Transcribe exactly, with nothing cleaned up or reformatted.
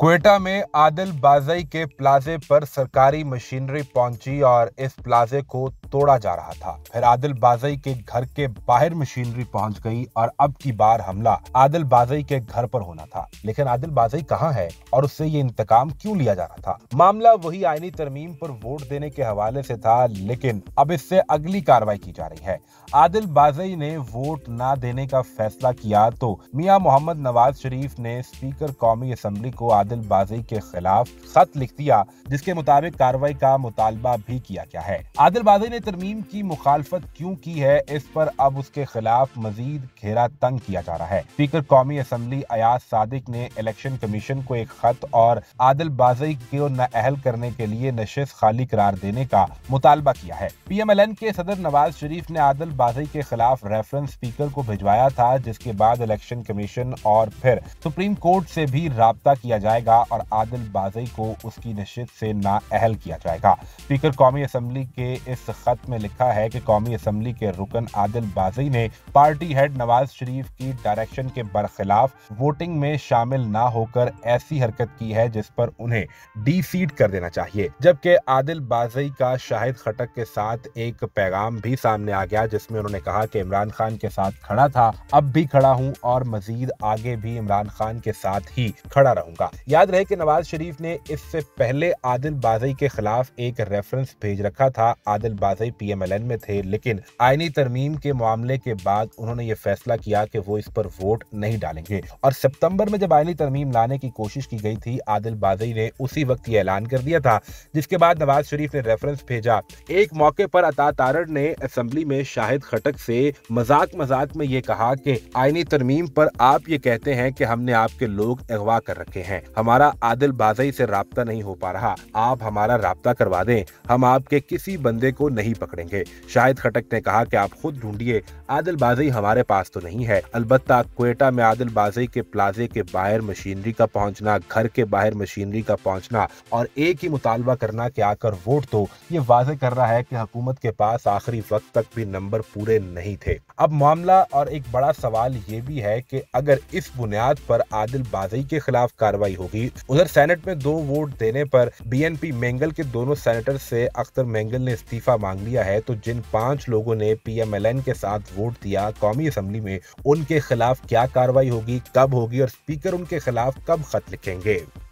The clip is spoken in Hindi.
क्वेटा में आदिल बाज़ई के प्लाजे पर सरकारी मशीनरी पहुंची और इस प्लाजे को तोड़ा जा रहा था। फिर आदिल बाज़ई के घर के बाहर मशीनरी पहुंच गई और अब की बार हमला आदिल बाज़ई के घर पर होना था। लेकिन आदिल बाज़ई कहां है और उससे ये इंतकाम क्यों लिया जा रहा था? मामला वही आईनी तरमीम पर वोट देने के हवाले से था, लेकिन अब इससे अगली कार्रवाई की जा रही है। आदिल बाज़ई ने वोट ना देने का फैसला किया तो मियां मोहम्मद नवाज शरीफ ने स्पीकर कौमी असम्बली को आदिल बाज़ई के खिलाफ खत लिख दिया, जिसके मुताबिक कार्रवाई का मुतालबा भी किया गया है। आदिल बाज़ई ने तरमीम की मुखालफत क्यों की है, इस पर अब उसके खिलाफ मजीद घेरा तंग किया जा रहा है। स्पीकर कौमी असम्बली अयाज सादिक ने इलेक्शन कमीशन को एक खत और आदिल बाज़ई को नाअहल करने के लिए नशिस्त खाली करार देने का मुतालबा किया है। पी एम एल एन के सदर नवाज शरीफ ने आदिल बाज़ई के खिलाफ रेफरेंस स्पीकर को भिजवाया था, जिसके बाद इलेक्शन कमीशन और फिर सुप्रीम कोर्ट से भी राब्ता किया जाएगा और आदिल बाज़ई को उसकी नशिस्त से नाअहल किया जाएगा। स्पीकर कौमी असम्बली के इस खत में लिखा है कि कौमी असम्बली के रुकन आदिल बाज़ई ने पार्टी हेड नवाज शरीफ की डायरेक्शन के बरखिलाफ वोटिंग में शामिल ना होकर ऐसी हरकत की है जिस पर उन्हें डी सीट कर देना चाहिए। जबकि आदिल बाज़ई का शाहिद खटक के साथ एक पैगाम भी सामने आ गया, जिसमें उन्होंने कहा कि इमरान खान के साथ खड़ा था, अब भी खड़ा हूं और मजीद आगे भी इमरान खान के साथ ही खड़ा रहूंगा। याद रहे कि नवाज शरीफ ने इससे पहले आदिल बाज़ई के खिलाफ एक रेफरेंस भेज रखा था। Adil Bazai P M L N में थे, लेकिन आईनी तरमीम के मामले के बाद उन्होंने ये फैसला किया कि वो इस पर वोट नहीं डालेंगे और सितंबर में जब आईनी तरमीम लाने की कोशिश की गई थी, आदिल बाज़ई ने उसी वक्त ये ऐलान कर दिया था, जिसके बाद नवाज शरीफ ने रेफरेंस भेजा। एक मौके पर अता तारड़ ने असेंबली में शाहिद खटक से मजाक मजाक में ये कहा कि आईनी तरमीम पर आप ये कहते हैं कि हमने आपके लोग अगवा कर रखे हैं, हमारा आदिल बाज़ई से राब्ता नहीं हो पा रहा, आप हमारा राब्ता करवा दें, हम आपके किसी बंदे को नहीं पकड़ेंगे। शाहिद खटक ने कहा कि आप खुद ढूंढिए, आदिल बाज़ई हमारे पास तो नहीं है। अलबत्ता क्वेटा में आदिल बाज़ई के प्लाजे के बाहर मशीनरी का पहुंचना, घर के बाहर मशीनरी का पहुंचना और एक ही मुतालबा करना कि आकर वोट दो, ये वाज़ेह कर रहा है कि हुकूमत के पास आखिरी वक्त तक भी नंबर पूरे नहीं थे। अब मामला और एक बड़ा सवाल ये भी है कि अगर इस बुनियाद पर आदिल बाज़ई के खिलाफ कार्रवाई होगी, उधर सेनेट में दो वोट देने पर बी एन पी मेंगल के दोनों सेनेटर से अख्तर मेंगल ने इस्तीफा मांग लिया है, तो जिन पांच लोगों ने पी एम एल एन के साथ वोट दिया कौमी असम्बली में, उनके खिलाफ क्या कार्रवाई होगी, कब होगी और स्पीकर उनके खिलाफ कब खत लिखेंगे?